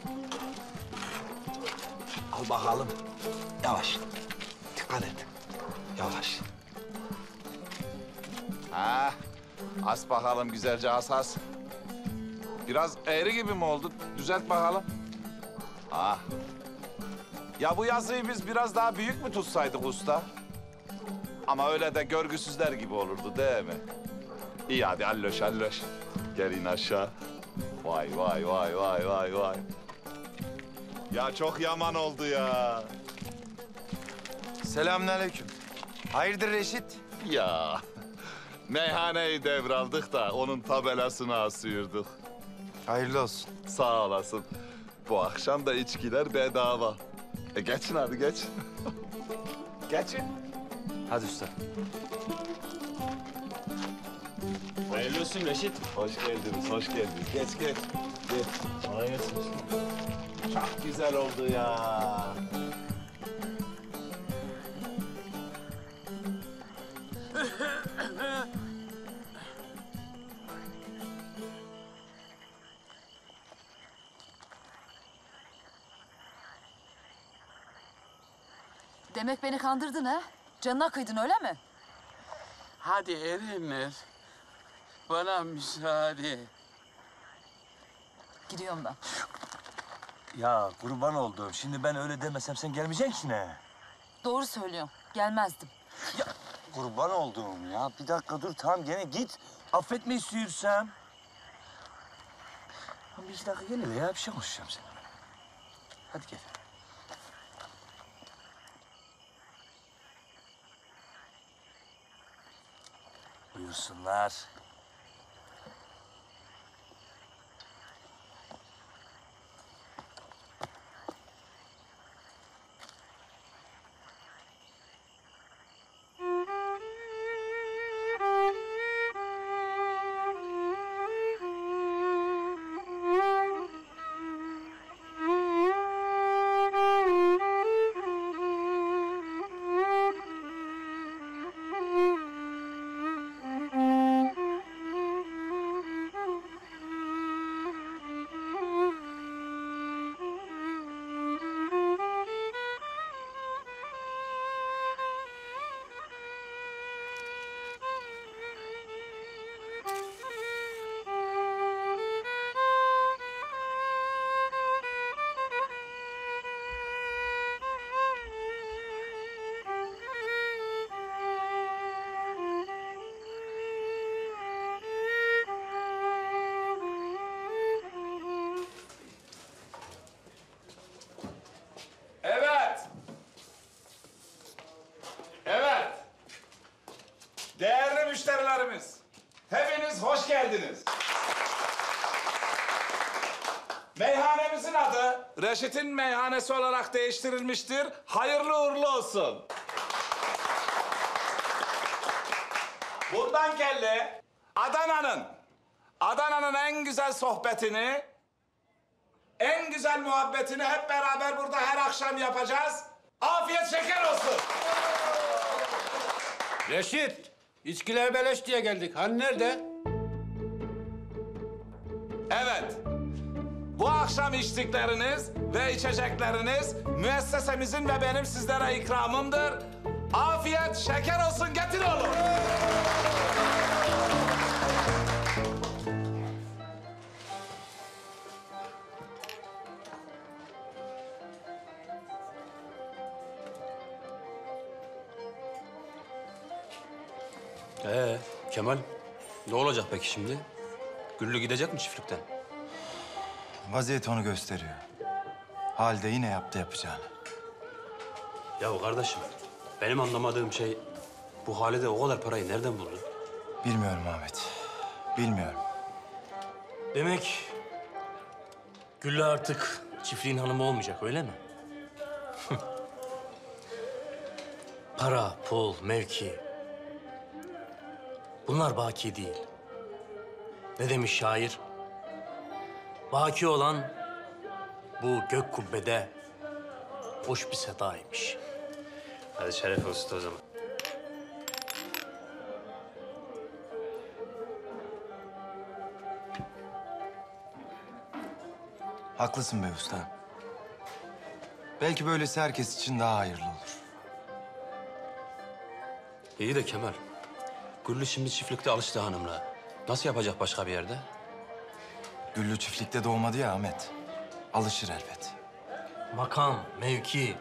Al bakalım. Yavaş. Dikkat et. Yavaş. Ha, as bakalım güzelce as. Biraz eğri gibi mi oldu? Düzelt bakalım. Ha. Ya bu yazıyı biz biraz daha büyük mü tutsaydık usta? Ama öyle de görgüsüzler gibi olurdu değil mi? İyi hadi alloş. Gel in aşağı. Vay. Ya çok yaman oldu ya. Selamünaleyküm. Hayırdır Reşit? Ya meyhaneyi devraldık da onun tabelasını asıyorduk. Hayırlı olsun. Sağ olasın. Bu akşam da içkiler bedava. Geçin hadi geç. Geçin. Hadi usta. Hayırlı olsun Reşit. Hoş geldiniz. Geç. Kolay gelsin. Çok güzel oldu ya. Demek beni kandırdın ha? Canına kıydın öyle mi? Hadi Erenler. Bana müsaade. Gidiyorum ben. Ya kurban olduğum. Şimdi ben öyle demesem sen gelmeyeceksin ha. Doğru söylüyorsun. Gelmezdim. Kurban olduğum ya. Bir dakika dur tamam gene git. Affetme istiyorsam. Ama bir iki dakika gel hele ya. Bir şey konuşacağım seninle. Hadi gel. Buyursunlar. Evet. Değerli müşterilerimiz, hepiniz hoş geldiniz. Meyhanemizin adı Reşit'in Meyhanesi olarak değiştirilmiştir. Hayırlı uğurlu olsun. Bundan kelle Adana'nın en güzel sohbetini, en güzel muhabbetini hep beraber burada her akşam yapacağız. Afiyet şeker olsun. Reşit, içkiler beleş diye geldik. Hani nerede? Evet. Bu akşam içtikleriniz ve içecekleriniz müessesemizin ve benim sizlere ikramımdır. Afiyet şeker olsun. Getir oğlum. Kemal, ne olacak peki şimdi? Güllü gidecek mi çiftlikten? Vaziyet onu gösteriyor. Halide yine yaptı yapacağını. Ya kardeşim, benim anlamadığım şey... ...bu Halide o kadar parayı nereden buldu? Bilmiyorum Ahmet. Bilmiyorum. Demek... Güllü artık çiftliğin hanımı olmayacak, öyle mi? Para, pul, mevki... Bunlar baki değil. Ne demiş şair? Baki olan bu gök kubbede hoş bir sedaymış. Hadi şeref olsun o zaman. Haklısın be usta. Belki böylesi herkes için daha hayırlı olur. İyi de Kemal, Güllü şimdi çiftlikte alıştı hanımla. Nasıl yapacak başka bir yerde? Güllü çiftlikte doğmadı ya Ahmet. Alışır elbet. Makam, mevki.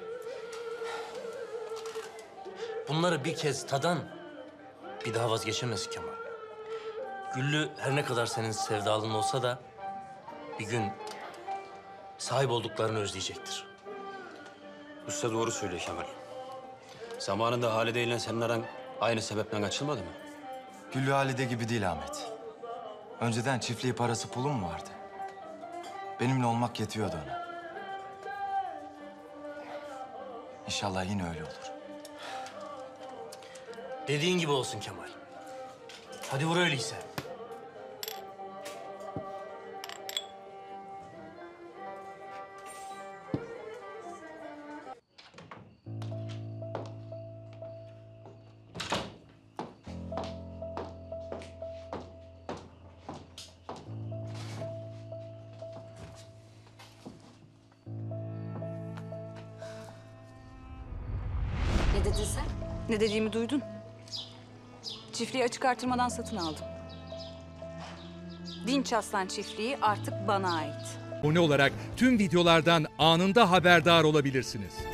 Bunları bir kez tadan bir daha vazgeçemez Kemal. Güllü her ne kadar senin sevdalın olsa da bir gün sahip olduklarını özleyecektir. Usta doğru söylüyor Kemal. Zamanında Halide ile senin aran aynı sebepten açılmadı mı? Güllü Halide gibi değil Ahmet. Önceden çiftliği parası pulu mu vardı? Benimle olmak yetiyordu ona. İnşallah yine öyle olur. Dediğin gibi olsun Kemal. Hadi vur öyleyse. Ne dedin sen? Ne dediğimi duydun. Çiftliği açık artırmadan satın aldım. Dinç Aslan çiftliği artık bana ait. Abone olarak tüm videolardan anında haberdar olabilirsiniz.